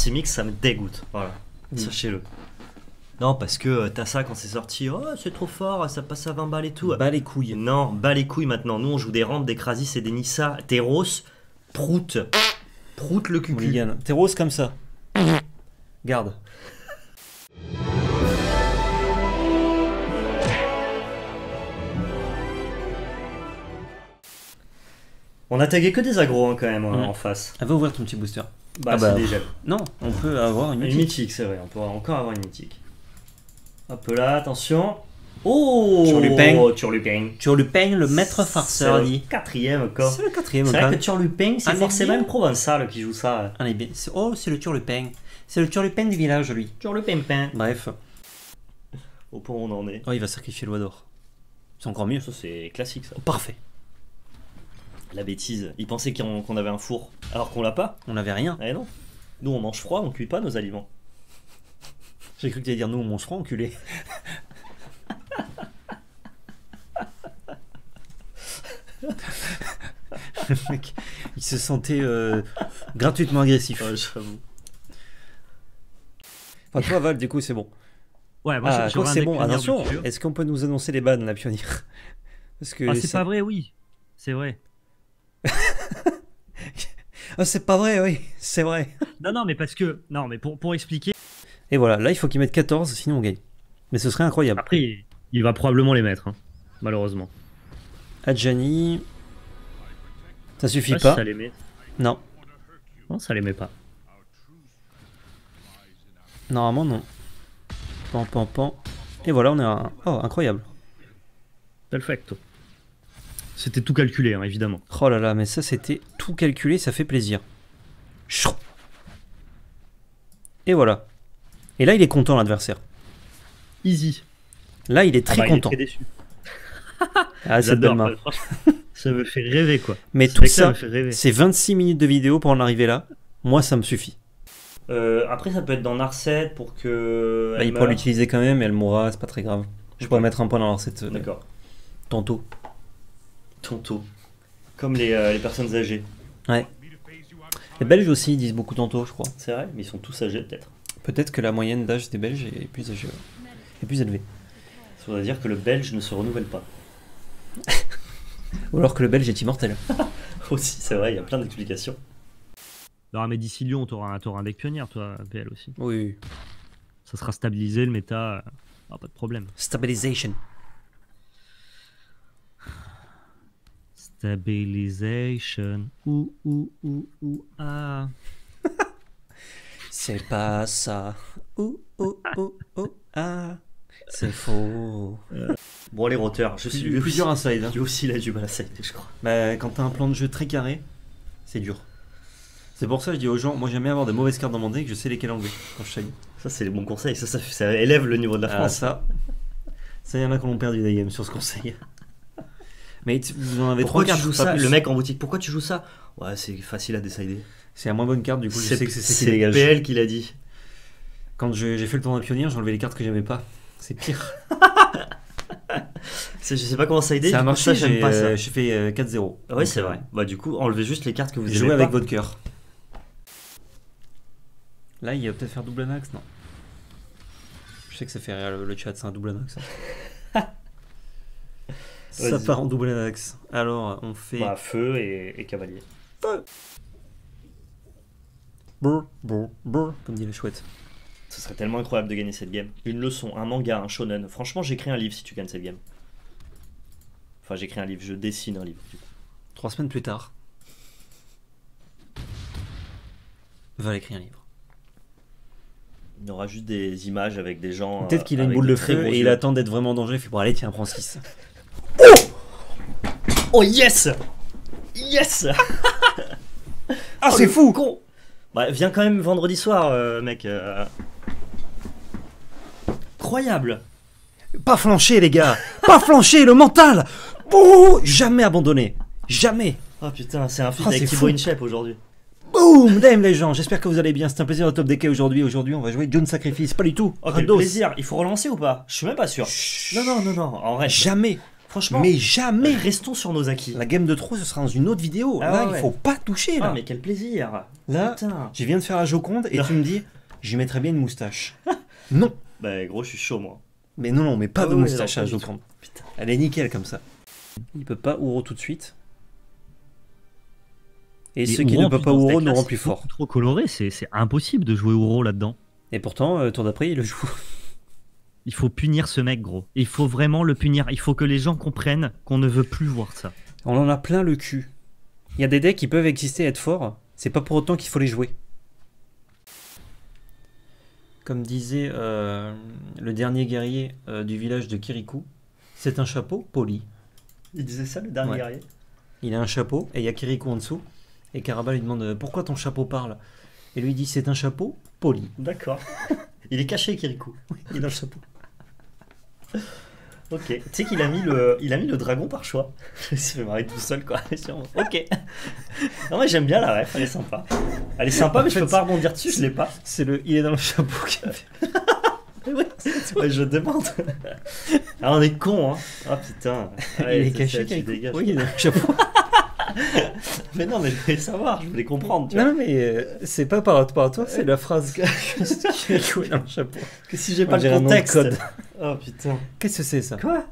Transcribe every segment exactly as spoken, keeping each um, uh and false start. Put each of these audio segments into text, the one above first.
Ces mix, ça me dégoûte. Voilà, Mm. sachez-le. Non, parce que euh, t'as ça quand c'est sorti. Oh, c'est trop fort, ça passe à vingt balles et tout. Bas les couilles. Non, bas les couilles maintenant. Nous, on joue des rampes, des Crasis et des Nissa. Terros, prout. Prout le cucu. Mulligan. T'es rose comme ça. Garde. On a tagué que des agros hein, quand même hein, Mm. en face. Elle va ouvrir ton petit booster. Bah, Ah c'est bah. des gels. Non, on peut avoir une Une mythique. mythique, c'est vrai. On peut encore avoir une mythique. Hop là, attention. Oh Turlupin. Turlupin. Turlupin, le maître farceur, C'est le dit. quatrième encore. C'est le quatrième C'est encore. vrai que Turlupin, c'est Ah, mais forcément bien. une provençale qui joue ça. Ah, bien. C'est- Oh, c'est le Turlupin. C'est le Turlupin du village, lui. Turlupin pain. Bref. Au point où on en est. Oh, il va sacrifier le d'or. C'est encore mieux. Ça, c'est classique ça. Oh, parfait. La bêtise. Ils pensaient qu'on qu'on avait un four alors qu'on l'a pas. On n'avait rien. Eh non. Nous, on mange froid, on cuit pas nos aliments. J'ai cru que tu allais dire nous, on mange froid, enculé. Le mec, il se sentait euh, gratuitement agressif. Ouais, j'avoue. Enfin, toi, Val, du coup, c'est bon. Ouais, moi Ah, je- quoi, j'aurais un c'est deck bon. pionnier Attention, de culture. est-ce qu'on peut nous annoncer les bans, la pionnière? Parce que Ah, c'est ça- pas vrai, oui. C'est vrai. Ah, c'est pas vrai, oui, c'est vrai. Non, non, mais parce que. Non, mais pour, pour expliquer. Et voilà, là, il faut qu'ils mettent quatorze, sinon on gagne. Mais ce serait incroyable. Après, il, il va probablement les mettre, hein, malheureusement. Adjani. Ça suffit Je sais pas. si ça les met. Non, Non, ça les met pas. normalement, non. Pan, pan, pan. Et voilà, on est à... Oh, incroyable. Perfecto. C'était tout calculé, hein, évidemment. Oh là là, mais ça, c'était tout calculé, ça fait plaisir. Chou. Et voilà. Et là, il est content, l'adversaire. Easy. Là, il est Ah très bah, il est content. très déçu. Ah, cette J'adore, belle main. ouais, franchement, ça me fait rêver, quoi. Mais Ce tout mec-là ça, me fait rêver. c'est vingt-six minutes de vidéo pour en arriver là. Moi, ça me suffit. Euh, après, ça peut être dans Narset pour que. Là, elle il pourra meure. l'utiliser quand même, et elle mourra, c'est pas très grave. Je pourrais mettre un point dans leur set euh, D'accord. tantôt. Tantôt. Comme les, euh, les personnes âgées. Ouais. Les Belges aussi, ils disent beaucoup tantôt, je crois. C'est vrai, mais ils sont tous âgés peut-être. Peut-être que la moyenne d'âge des Belges est plus âgée, ouais. est plus élevée. Ça voudrait dire que le Belge ne se renouvelle pas. Ou alors que le Belge est immortel. Aussi, c'est vrai, il y a plein d'explications. Non, mais d'ici Lyon, t'auras un, t'auras un deck pionnière, toi, P L aussi. Oui. Ça sera stabilisé, le méta. euh, Ah, pas de problème. Stabilisation. Stabilisation. Ouh, ouh, ouh, ouh, ah. C'est pas ça. Ouh, ouh, ouh, ouh, ah. C'est faux. Bon, les roteurs, je suis lui Plusieurs aussi, inside. Hein. lui aussi, il a du mal à sider, je crois. Bah, quand t'as un plan de jeu très carré, c'est dur. C'est pour ça que je dis aux gens, moi j'aime bien avoir des mauvaises cartes dans mon deck, je sais lesquelles enlever quand je shine. Ça, c'est les bons conseils. Ça, ça, ça élève le niveau de la Ah, France. ça, ça y en a qui l'ont perdu des games sur ce conseil. Mais tu- vous en avez Pourquoi trois tu cartes, joues pas ça plus. Le mec en boutique, pourquoi tu joues ça? Ouais, c'est facile à décider. C'est la moins bonne carte, du coup je sais que c'est celle qui c'est dégage. P L qui l'a dit. Quand je- j'ai fait le tournoi pionnier, j'ai enlevé les cartes que j'aimais pas. C'est pire. C'est- Je sais pas comment ça aider. Ça a du coup, marché, ça, j'aime j'ai pas ça. euh, j'ai fait euh, quatre zéro. Ouais, Donc, c'est euh, vrai. Bah, du coup, enlevez juste les cartes que vous aimez Jouez pas. avec votre cœur. Là, il va peut-être faire double anax, non? Je sais que ça fait rire le, le chat, c'est un double anax. hein. Ça Vas-y. part en double anax. Alors, on fait. Bah, feu et, et cavalier. Brr, brr, brr, comme dit le chouette. Ce serait tellement incroyable de gagner cette game. Une leçon, un manga, un shonen. Franchement, j'écris un livre si tu gagnes cette game. Enfin, j'écris un livre, je dessine un livre. Du coup. Trois semaines plus tard, va écrire un livre. Il y aura juste des images avec des gens. Peut-être euh, qu'il a une avec boule de de très feu gros et il yeux. attend d'être vraiment en danger. Il fait bon, allez, tiens, prends six. Oh yes Yes Ah, Oh, c'est le fou! con. Bah, viens quand même vendredi soir, euh, mec. euh. Incroyable. Pas flancher, les gars! Pas flancher, le mental! Bouh, jamais abandonné. Jamais. Oh putain, c'est un feat Ah, avec c'est Thibaut fou. Inchep aujourd'hui. Boum, damn les gens, j'espère que vous allez bien. C'est un plaisir de top decker aujourd'hui. Aujourd'hui, on va jouer John Sacrifice. Pas du tout. Oh, quel Rados. plaisir. Il faut relancer ou pas? Je suis même pas sûr. Non, non, non, non. En vrai, Jamais. Franchement, Mais jamais. restons sur nos acquis. La game de trop, ce sera dans une autre vidéo. Ah là, ouais, il faut pas toucher. Là, Ah, mais quel plaisir. là Putain. je viens de faire la Joconde et Non. tu me dis, j'y mettrais bien une moustache. Non. Bah, gros, je suis chaud, moi. Mais non, non, mais pas Ah de ouais, moustache non, à pas du Joconde. Putain. Elle est nickel comme ça. Il peut pas Ouro tout de suite. Et, ceux qui Ouro, ne en peuvent plus, pas dans ce Ouro deck-là, n'auront c'est plus fort. beaucoup trop coloré, c'est c'est impossible de jouer Ouro là-dedans. Et pourtant, euh, tour d'après, il le joue. Il faut punir ce mec, gros. Il faut vraiment le punir. Il faut que les gens comprennent qu'on ne veut plus voir ça. On en a plein le cul. Il y a des decks qui peuvent exister et être forts. C'est pas pour autant qu'il faut les jouer. Comme disait euh, le dernier guerrier euh, du village de Kirikou, c'est un chapeau poli. Il disait ça, le dernier Ouais. guerrier. Il a un chapeau et il y a Kirikou en dessous. Et Karaba lui demande euh, pourquoi ton chapeau parle. Et lui il dit c'est un chapeau poli. D'accord. Il est caché, Kirikou. Il est dans le chapeau. Ok. Tu sais qu'il a mis le, il a mis le dragon par choix. Il s'est fait marrer tout seul, quoi. Ok. Non, mais j'aime bien la ref, elle est sympa. Elle est sympa, mais je peux pas rebondir dessus, je l'ai pas. C'est le il est dans le chapeau qui a fait. Ouais, ouais, je demande. Ah, on est con, hein. Ah putain. Ouais, il est c'est caché ça, tu Kirikou. dégages. Oui, il est dans le chapeau. Mais non, mais je voulais savoir, je voulais comprendre. Tu vois. Non, mais euh, c'est pas par rapport à toi, c'est la phrase que Kirikou est dans le chapeau. Que si j'ai On pas dirait le un nom de contexte. code. Oh putain. Qu'est-ce que c'est ça? Quoi?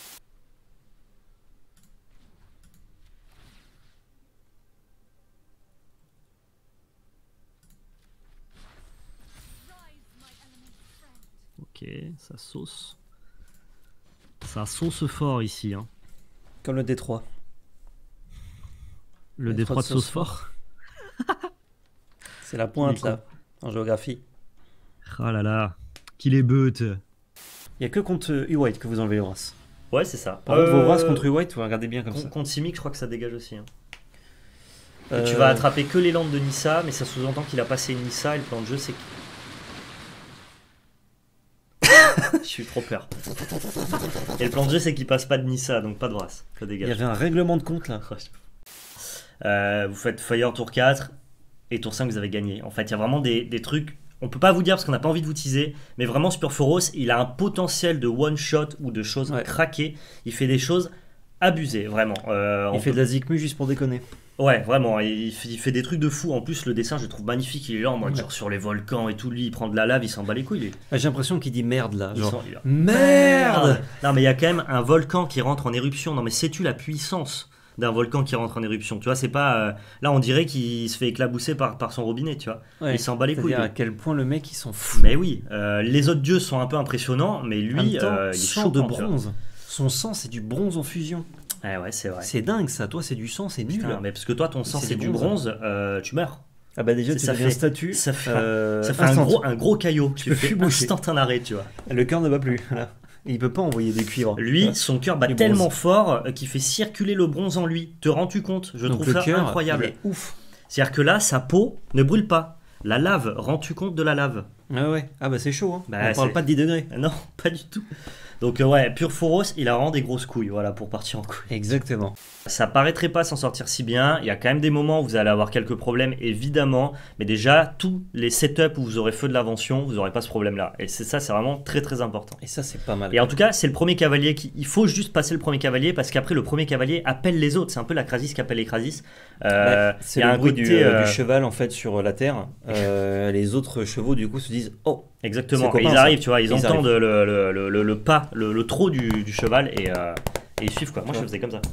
Ok, ça sauce. Ça sauce fort ici. Hein. Comme le D trois. Le Il y a détroit de trop de sauce sauce fort. C'est la pointe Il est là, en géographie. Ah là là. Qu'il est beute. Il y a que contre U-White que vous enlevez les races. Ouais, c'est ça. Par contre, vos Euh, races contre U-White, vous regardez bien comme con- ça. Contre Simic, je crois que ça dégage aussi. hein. Et Euh, tu vas attraper que les landes de Nissa, mais ça sous-entend qu'il a passé une Nissa et le plan de jeu c'est. Je suis trop peur. Et le plan de jeu c'est qu'il passe pas de Nissa, donc pas de race. Ça Il y dégage. avait un règlement de compte là. Euh, vous faites Fire tour quatre et tour cinq vous avez gagné. En fait, il y a vraiment des, des trucs. On peut pas vous dire parce qu'on n'a pas envie de vous teaser, mais vraiment Spurforos, il a un potentiel de one shot ou de choses Ouais. craquées. Il fait des choses abusées, vraiment. Euh, on Il fait peut- de la Zikmu juste pour déconner. Ouais, vraiment, il fait, il fait des trucs de fou. En plus, le dessin, je le trouve magnifique. Il est là en mode Ouais. genre sur les volcans et tout. Lui, il prend de la lave, il s'en bat les couilles. lui. Ah, j'ai l'impression qu'il dit merde là. Il Genre, s'en- il a- merde. Non, mais il y a quand même un volcan qui rentre en éruption. Non, mais sais-tu la puissance d'un volcan qui rentre en éruption? Tu vois, c'est pas. euh, Là, on dirait qu'il se fait éclabousser par, par son robinet, tu vois. Ouais. Il s'en bat les couilles. C'est-à-dire à lui. quel point le mec il s'en fout. Mais oui, euh, les autres dieux sont un peu impressionnants, mais En même lui, temps, euh, il est sang chaud de bronze. Son sang c'est du bronze en fusion. Ouais, ouais, c'est vrai. C'est dingue ça. Toi c'est du sang, c'est nul. Putain, mais parce que toi, ton sang, C'est c'est du du bronze. bronze, euh, tu meurs. Ah bah déjà C'est- tu ça deviens fait- statue. ça fait- euh, Ça fait un instant. gros, un gros caillot. Tu Tu peux fais plus bouger. instant un arrêt, tu vois. Le cœur ne bat plus. Là. Il peut pas envoyer des cuivres. Lui, son cœur bat Du tellement bronze. fort euh, qu'il fait circuler le bronze en lui. Te rends-tu compte? Je Donc trouve le ça cœur, incroyable. il est ouf. C'est-à-dire que là, sa peau ne brûle pas. La lave, rends-tu compte de la lave? Ah ouais. Ah bah c'est chaud. Hein. Bah, On parle c'est- pas de dix degrés. Non, pas du tout. Donc euh, ouais, Purphoros, il a vraiment des grosses couilles, voilà, pour partir en couille. Exactement. Ça paraîtrait pas s'en sortir si bien. Il y a quand même des moments où vous allez avoir quelques problèmes, évidemment. Mais déjà, tous les setups où vous aurez feu de l'invention, vous n'aurez pas ce problème-là. Et c'est ça, c'est vraiment très très important. Et ça c'est pas mal. Et en tout cas, c'est le premier cavalier qui. Il faut juste passer le premier cavalier parce qu'après, le premier cavalier appelle les autres. C'est un peu la Krasis qui appelle les Krasis. Euh, Ouais, c'est il y a le un bruit côté, du, euh, du cheval en fait sur la terre. Euh, les autres chevaux du coup se disent oh. Exactement. C'est Et copain, ils ça. arrivent, tu vois, ils, Ils entendent le, le, le, le- le pas, le, le trot du, du cheval et, euh, et ils suivent quoi. Moi, je Ouais. le faisais comme ça.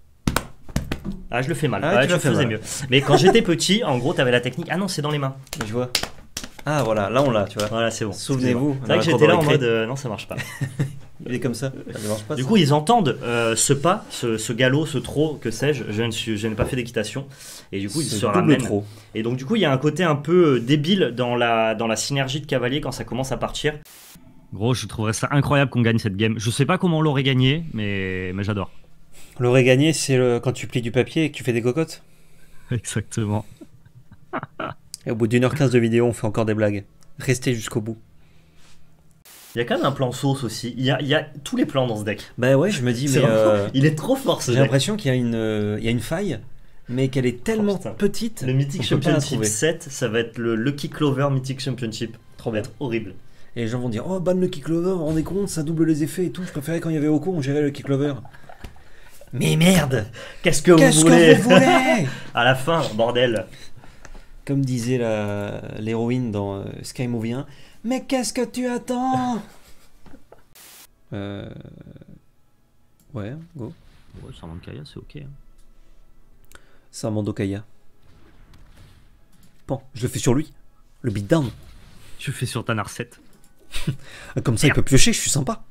Ah, je le fais mal. Ah, Ouais, tu je l'as le fait faisais mal. mieux. Mais quand j'étais petit, en gros, t'avais la technique. Ah non, c'est dans les mains. Je vois. Ah voilà, là on l'a, tu vois. Voilà, c'est bon. Souvenez-vous. C'est vrai que dans la j'étais là cour en de mode récré. euh, non, ça marche pas. Il est comme ça. Ça marche pas. Du ça. coup, ils entendent euh, ce pas, ce, ce galop, ce trot, que sais-je. Je, ne suis- je n'ai pas fait d'équitation. Et du coup, ils C'est se double ramènent. trop. Et donc, du coup, il y a un côté un peu euh, débile dans la, dans la synergie de cavalier quand ça commence à partir. Gros, je trouverais ça incroyable qu'on gagne cette game. Je sais pas comment on l'aurait gagné, mais, mais j'adore. L'aurait gagné, c'est le... quand tu plies du papier et que tu fais des cocottes. Exactement. Et au bout d'une heure quinze de vidéo, on fait encore des blagues. Restez jusqu'au bout. Il y a quand même un plan sauce aussi. Il y a, il y a tous les plans dans ce deck. Bah ouais, je me dis, C'est mais vraiment- euh, Il est trop fort ce j'ai deck. l'impression qu'il y a une, euh, il y a une faille, mais qu'elle est tellement Oh, putain. petite. Le Mythic on peut pas la Championship trouver. sept, ça va être le Lucky Clover Mythic Championship. Ça va être horrible. Et les gens vont dire, oh ban le Kick Clover, on est compte, ça double les effets et tout. Je préférais quand il y avait Oko, on gérait le Kick Clover. Mais merde. Qu'est-ce que vous Qu'est-ce voulez que vous voulez? À la fin, bordel. Comme disait la- l'héroïne dans euh, Sky Movie un, mais qu'est-ce que tu attends? euh... Ouais, go. Ouais, Sarmando Kaya, c'est ok. hein. Sarmando Kaya. Bon, je le fais sur lui. Le beatdown. Je fais sur ta Narset. Comme ça, il peut piocher, je suis sympa.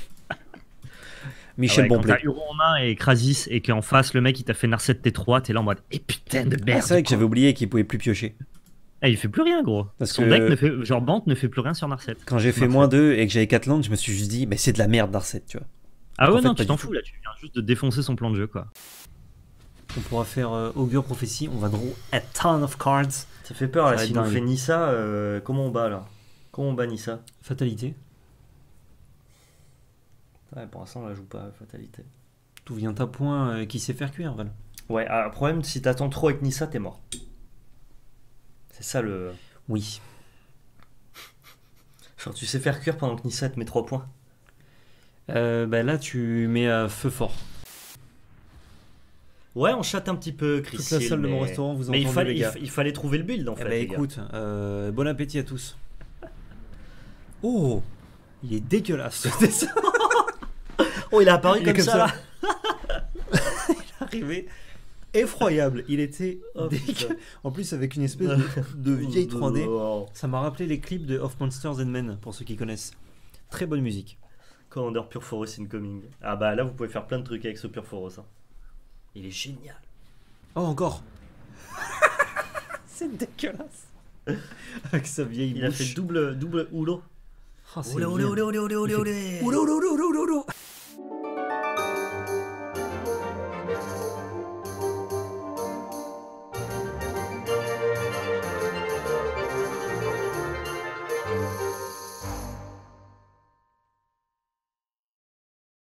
Michel Ah ouais, quand Bonpland. t'as Huron en main et Krasis et qu'en face le mec il t'a fait Narset T trois, t'es là en mode et putain de Ah, merde. c'est vrai que quoi. j'avais oublié qu'il pouvait plus piocher. Ah, il fait plus rien gros. Parce Son que- deck ne fait genre Bant ne fait plus rien sur Narset. Quand j'ai fait Narset. moins deux et que j'avais quatre landes, je me suis juste dit, mais c'est de la merde Narset, tu vois. Ah En ouais fait, non pas tu t'en du tout. fous là, tu viens juste de défoncer son plan de jeu quoi. On pourra faire euh, Augure Prophétie, on va draw a ton of cards. Ça fait peur Ça là, va être si on dingue. fait Nissa, euh, comment on bat là? Comment on bat Nissa? Fatalité. Ouais, pour l'instant on la joue pas, fatalité. Tout vient à point euh, qui sait faire cuire, Val. Ouais, ah, problème, si t'attends trop avec Nissa, t'es mort. C'est ça le. Oui. Genre, tu sais faire cuire pendant que Nissa te met trois points. Euh, bah là, tu mets à feu fort. Ouais, on chatte un petit peu, Chris. Toute la Hill, salle de mais... mon restaurant, vous mais il entendez, fallait, les il, gars. fa- il fallait trouver le build en Eh fait. bah les gars. écoute, euh, bon appétit à tous. Oh, il est dégueulasse ce dessin. Oh, il est apparu Il est comme, comme ça, ça. là. Arrivé effroyable. Il était Oh, dégueu. putain. En plus avec une espèce de, de vieille trois D. Oh. Ça m'a rappelé les clips de Of Monsters and Men pour ceux qui connaissent. Très bonne musique. Commander Purphoros incoming. Ah bah là, vous pouvez faire plein de trucs avec ce Purphoros. Hein. Il est génial. Oh encore. C'est dégueulasse. Avec sa vieille Il a bouche. fait double, double houlo. Oh, c'est Oulé, oulé, bien. oulé, oulé, oulé, oulé, Il fait oulé. Oulé, oulé, oulé,